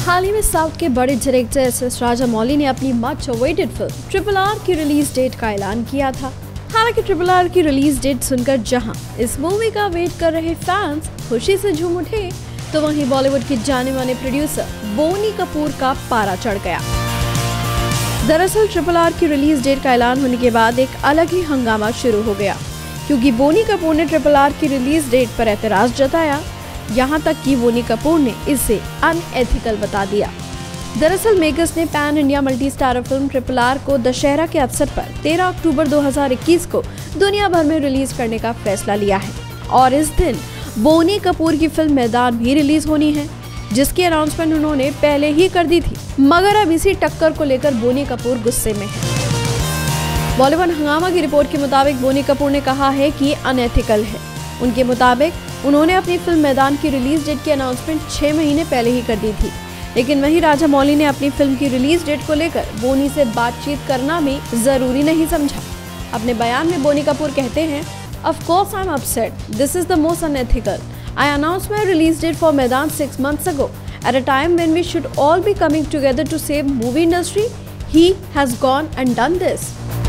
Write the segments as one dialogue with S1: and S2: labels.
S1: हाल ही में साउथ के बड़े डायरेक्टर एस राजामौली ने अपनी मच अवेटेड फिल्म RRR की रिलीज डेट का ऐलान किया था। हालांकि RRR की रिलीज डेट सुनकर जहां इस मूवी का वेट कर रहे फैंस खुशी से झूम उठे, तो वहीं बॉलीवुड के जाने माने प्रोड्यूसर बोनी कपूर का पारा चढ़ गया। दरअसल RRR की रिलीज डेट का ऐलान होने के बाद एक अलग ही हंगामा शुरू हो गया, क्योंकि बोनी कपूर ने RRR की रिलीज डेट पर एतराज जताया। यहाँ तक कि बोनी कपूर ने इसे अनएथिकल बता दिया। दरअसल मेकर्स ने pan India multi starrer film RRR को दशहरा के अवसर पर 13 अक्टूबर 2021 को दुनिया भर में रिलीज करने का फैसला लिया है और इस दिन बोनी कपूर की फिल्म मैदान भी रिलीज होनी है, जिसकी अनाउंसमेंट उन्होंने पहले ही कर दी थी। मगर अब इसी टक्कर को लेकर बोनी कपूर गुस्से में है। बॉलीवुड हंगामा की रिपोर्ट के मुताबिक बोनी कपूर ने कहा है कि अनएथिकल है। उनके मुताबिक उन्होंने अपनी फिल्म मैदान की रिलीज डेट की अनाउंसमेंट 6 महीने पहले ही कर दी थी, लेकिन वहीं राजामौली ने अपनी फिल्म की रिलीज डेट को लेकर बोनी से बातचीत करना भी जरूरी नहीं समझा। अपने बयान में बोनी कपूर कहते हैं, Of course I'm upset. This is the most unethical. I announced my release date for Maidaan 6 months ago, at a time when we should all be coming together to save movie industry. He has gone and done this.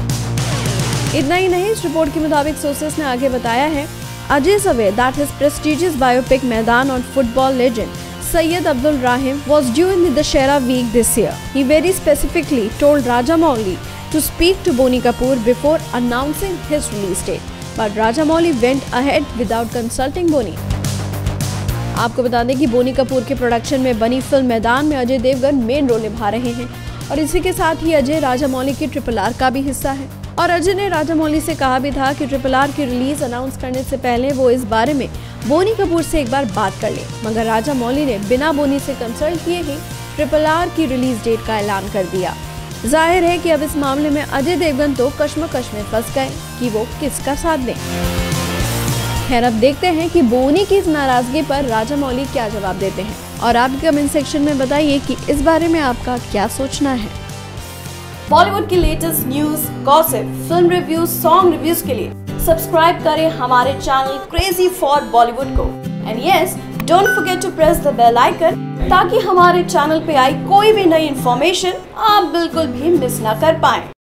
S1: इतना ही नहीं, इस report के मुताबिक sources ने आगे बताया है, Ajay is aware that his prestigious biopic Maidaan on football legend Syed Abdul Rahim was due in the Dussehra week this year. He very specifically told Rajamouli to speak to Bonie Kapoor before announcing his release date, but Rajamouli went ahead without consulting Bonie. आपको बता दें कि बोनी कपूर के production में बनी film मैदान में Ajay Devgan main role निभा रहे हैं और इसी के साथ ही अजय राजामौली की RRR का भी हिस्सा है। और अजय ने राजामौली से कहा भी था कि RRR की रिलीज अनाउंस करने से पहले वो इस बारे में बोनी कपूर से एक बार बात कर ले, मगर राजामौली ने बिना बोनी से कंसल्ट किए ही RRR की रिलीज डेट का ऐलान कर दिया। जाहिर है कि अब इस मामले में अजय देवगन तो कश्मकश में फंस गए कि वो किसका साथ दें। खैर, अब देखते हैं कि बोनी की इस नाराजगी पर राजामौली क्या जवाब देते हैं और आप कमेंट सेक्शन में बताइए कि इस बारे में आपका क्या सोचना है। बॉलीवुड की latest news, gossip, film reviews, song reviews के लिए सब्सक्राइब करें हमारे चैनल क्रेजी फॉर बॉलीवुड को। And yes, don't forget to press the bell icon, ताकि हमारे चैनल पे आई कोई भी नई इन्फॉर्मेशन आप बिल्कुल भी मिस ना कर पाएं।